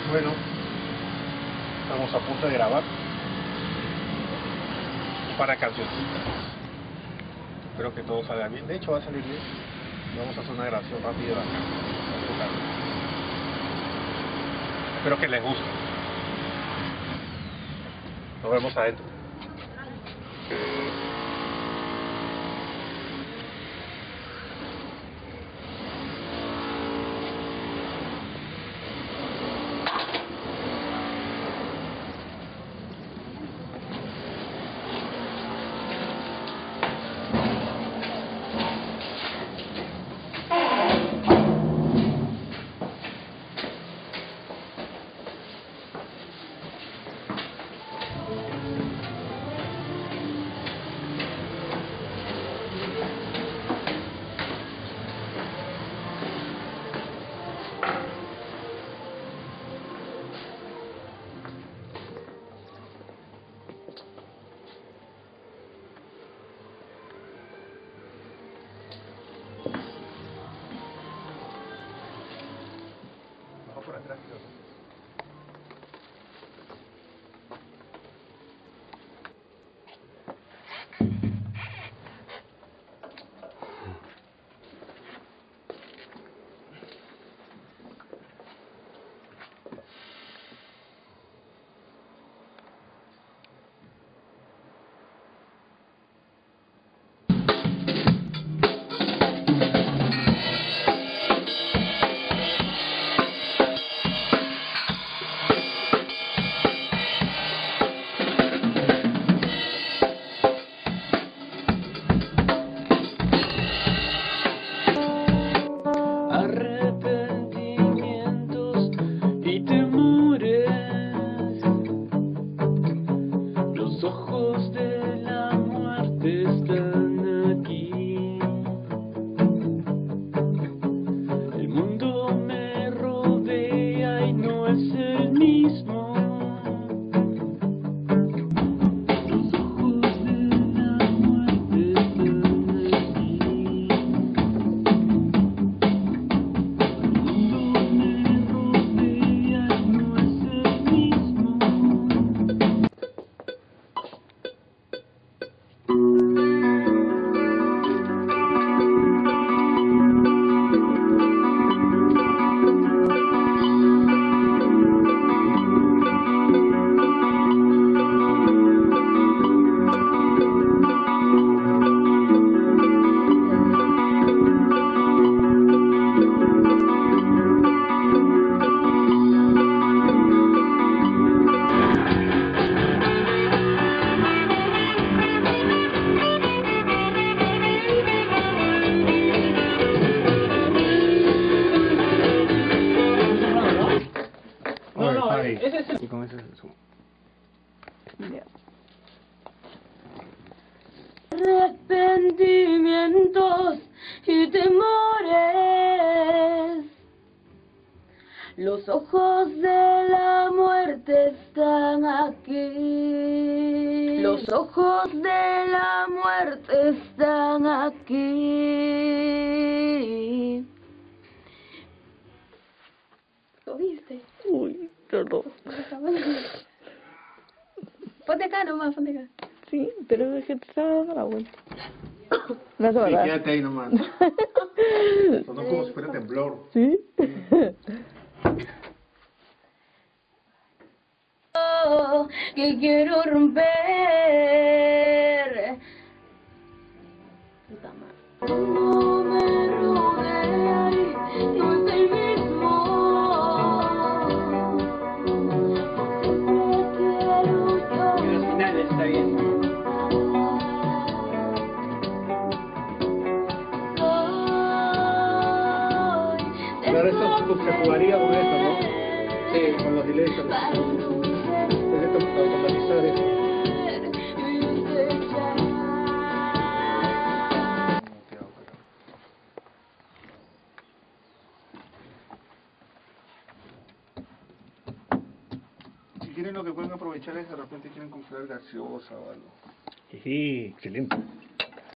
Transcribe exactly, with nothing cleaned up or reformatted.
Bueno, estamos a punto de grabar para cancioncitas. Espero que todo salga bien. De hecho, va a salir bien. Vamos a hacer una grabación rápida acá. Espero que les guste. Nos vemos adentro. Por atrás, Arrepentimientos y temores, los ojos de la muerte están aquí. El mundo me rodea y no es el mismo. Los ojos de la muerte están aquí. Ese es el... Y con ese es el zoom. Yeah. Arrepentimientos y temores, los ojos de la muerte están aquí. Los ojos de la muerte están aquí. ¿Lo viste? Uy, perdón. Ponte acá nomás, ponte acá. Sí, pero es que te estaba dando la vuelta. No Sí, es verdad. quédate ahí nomás. Sonó como si fuera temblor. ¿Sí? Oh, que quiero romper. Puta madre. No me rodea y no es el mismo. Y al final está bien. Claro, esto se jugaría con esto, ¿no? Sí, con los delays. Es esto para automatizar esto. Si quieren, lo que pueden aprovechar es de repente quieren comprar gaseosa o algo. Sí, excelente.